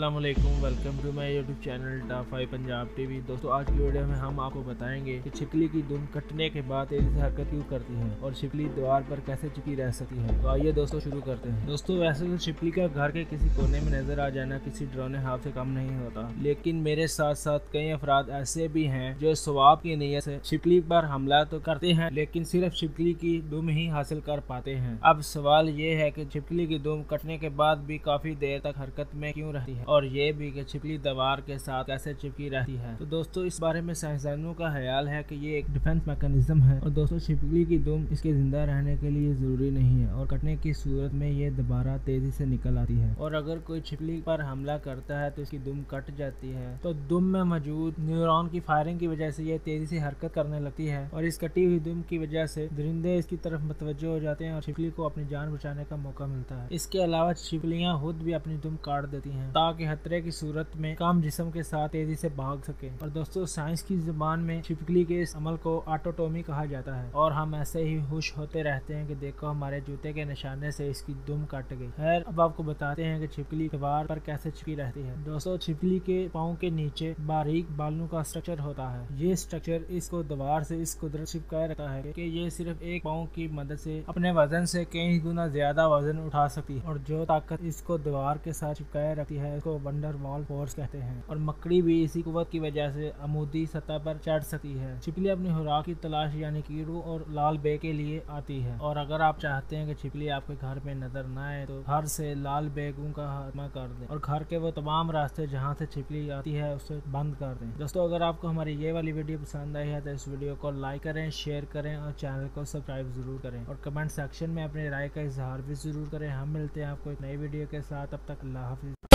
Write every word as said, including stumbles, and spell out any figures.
अस्सलाम वालेकुम, welcome to my YouTube channel top five Punjab TV. दोस्तों आज की वीडियो में हम आपको बताएंगे कि छिपकली की दुम कटने के बाद तेजी से हरकत क्यों करती है और छिपकली दीवार पर कैसे चिपकी रह सकती है। तो आइए दोस्तों शुरू करते हैं। दोस्तों वैसे तो छिपकली का घर के किसी कोने में नजर आ जाना किसी डरावने हाथ से कम नहीं होता, लेकिन मेरे साथ साथ कई अफराद ऐसे भी हैं जो सवाब की नीयत से छिपकली पर हमला तो करते हैं लेकिन सिर्फ छिपकली की दुम ही हासिल कर पाते हैं। अब सवाल ये है कि छिपकली की दुम कटने के बाद भी काफी देर तक हरकत में क्यों रहती है और ये भी कि छिपकली दीवार के साथ कैसे चिपकी रहती है। तो दोस्तों इस बारे में साइंसदानों का ख्याल है कि ये एक डिफेंस मैकेनिज्म है और दोस्तों छिपकली की दुम इसके जिंदा रहने के लिए जरूरी नहीं है और कटने की सूरत में ये दोबारा तेजी से निकल आती है और अगर कोई छिपकली पर हमला करता है तो इसकी दुम कट जाती है। तो दुम में मौजूद न्यूरॉन की फायरिंग की वजह से ये तेजी से हरकत करने लगती है और इस कटी हुई दुम की वजह से दरिंदे इसकी तरफ मुतवज्जो हो जाते हैं और छिपकली को अपनी जान बचाने का मौका मिलता है। इसके अलावा छिपकलियां खुद भी अपनी दुम काट देती हैं ताकि खतरे की सूरत में कम जिस्म के साथ तेजी से भाग सके। और दोस्तों साइंस की जुबान में छिपकली के इस अमल को ऑटोटोमी कहा जाता है और हम ऐसे ही खुश होते रहते हैं कि देखो हमारे जूते के निशाने से इसकी दुम कट गई। खैर अब आपको बताते हैं कि छिपकली दीवार पर कैसे चिपकी रहती है। दोस्तों छिपकली के पाँव के नीचे बारीक बालों का स्ट्रक्चर होता है। ये स्ट्रक्चर इसको दीवार से इस कुदरत चिपकाए रखता है कि ये सिर्फ एक पाँव की मदद से अपने वजन से कई गुना ज्यादा वजन उठा सकती है और जो ताकत इसको दीवार के साथ चिपकाए रखती है इसको वंडर वॉल फोर्स कहते हैं। और मकड़ी भी इसी कुव्वत की वजह से अमूदी सतह पर चढ़ सकती है। छिपकली अपनी खुराक की तलाश यानी कीड़ों और लाल बे के लिए आती है और अगर आप चाहते हैं कि छिपकली आपके घर में नजर न आए तो घर से लाल बेगों का खात्मा कर दें और घर के वो तमाम रास्ते जहां से छिपकली आती है उसे बंद कर दें। दोस्तों अगर आपको हमारी ये वाली वीडियो पसंद आई है तो इस वीडियो को लाइक करें, शेयर करें और चैनल को सब्सक्राइब जरूर करें और कमेंट सेक्शन में अपनी राय का इजहार भी जरूर करें। हम मिलते हैं आपको एक नई वीडियो के साथ, तब तक अल्लाह हाफिज।